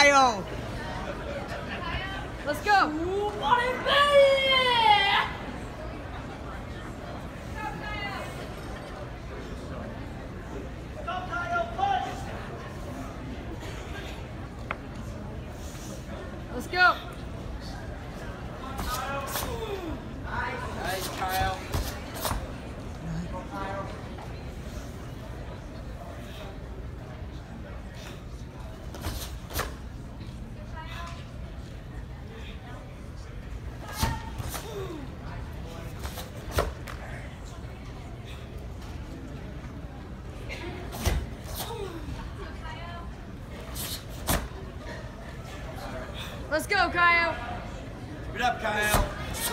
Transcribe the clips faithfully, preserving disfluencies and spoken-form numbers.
Caio. Let's go. Ooh, what is that? Let's go. Nice, Kyle. Let's go, Caio. Good up, Kyle.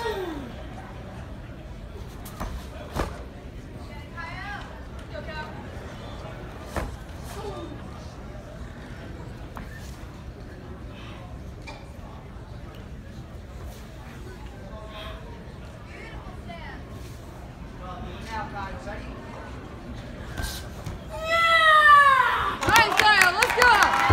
Nice, Caio. Let's go.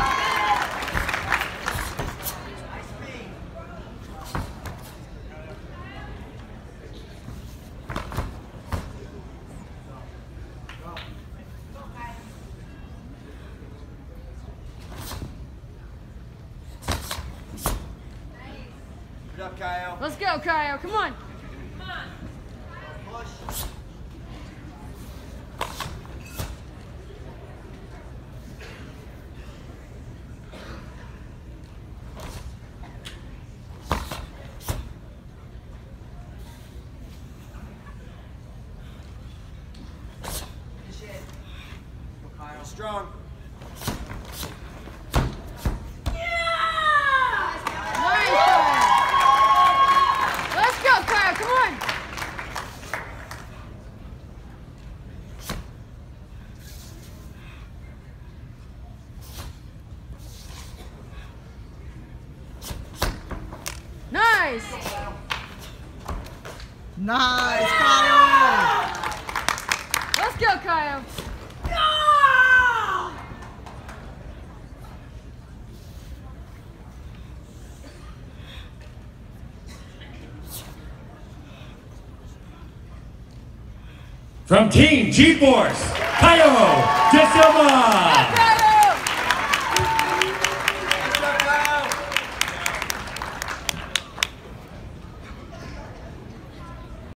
Good up, Kyle. Let's go, Caio. Come on. Push. Strong. Nice, Caio. Let's go, Caio. Come on. Nice. Nice, Kyle. Let's go, Caio. From Team G-Force, Caio DaSilva.